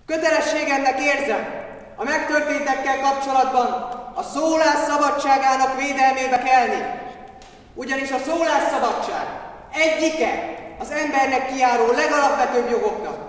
Kötelességemnek érzem a megtörténtekkel kapcsolatban a szólás szabadságának védelmébe kelni. Ugyanis a szólásszabadság egyike az embernek kijáró legalapvetőbb jogoknak.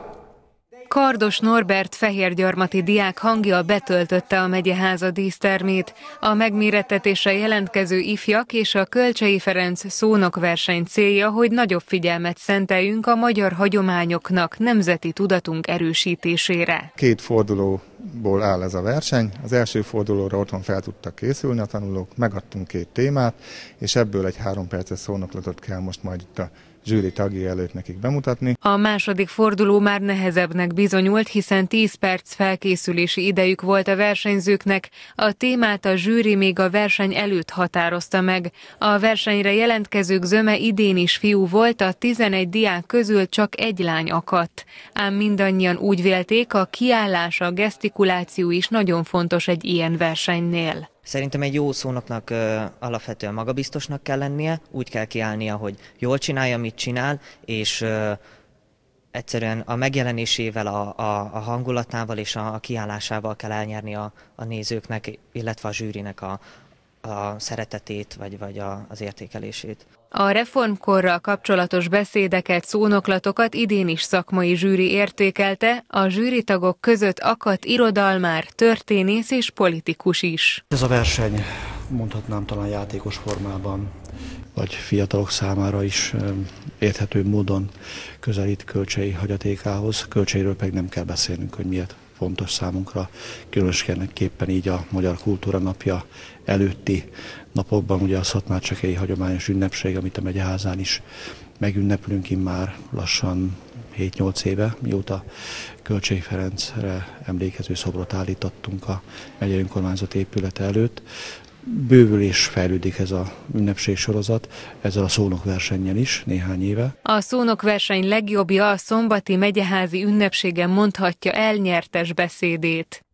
Kardos Norbert fehérgyarmati diák hangja betöltötte a megyeháza dísztermét. A megmérettetésre jelentkező ifjak és a Kölcsey Ferenc szónokverseny célja, hogy nagyobb figyelmet szenteljünk a magyar hagyományoknak, nemzeti tudatunk erősítésére. 2 fordulóból áll ez a verseny. Az első fordulóra otthon fel tudtak készülni a tanulók, megadtunk 2 témát, és ebből egy 3 perces szónoklatot kell most majd itt a zsűri tagjai előtt nekik bemutatni. A második forduló már nehezebbnek bizonyult, hiszen 10 perc felkészülési idejük volt a versenyzőknek. A témát a zsűri még a verseny előtt határozta meg. A versenyre jelentkezők zöme idén is fiú volt, a 11 diák közül csak 1 lány akadt. Ám mindannyian úgy vélték, a kiállás, a gesztikuláció is nagyon fontos egy ilyen versenynél. Szerintem egy jó szónoknak alapvetően magabiztosnak kell lennie, úgy kell kiállnia, hogy jól csinálja, mit csinál, és egyszerűen a megjelenésével, a hangulatával és a kiállásával kell elnyerni a nézőknek, illetve a zsűrinek a szeretetét vagy az értékelését. A reformkorral kapcsolatos beszédeket, szónoklatokat idén is szakmai zsűri értékelte, a zsűritagok között akadt irodalmár, történész és politikus is. Ez a verseny, mondhatnám talán játékos formában, vagy fiatalok számára is érthető módon közelít Kölcsey hagyatékához. Kölcseyről pedig nem kell beszélnünk, hogy miért fontos számunkra, különösképpen így a Magyar Kultúra Napja előtti napokban, ugye a szatmárcsekély hagyományos ünnepség, amit a megyeházán is megünneplünk immár lassan 7-8 éve, mióta Kölcsey Ferencre emlékező szobrot állítottunk a megyei önkormányzat épülete előtt. Bővül és fejlődik ez a ünnepségsorozat, ezzel a szónokversennyel is néhány éve. A szónokverseny legjobbja a szombati megyeházi ünnepségen mondhatja el nyertes beszédét.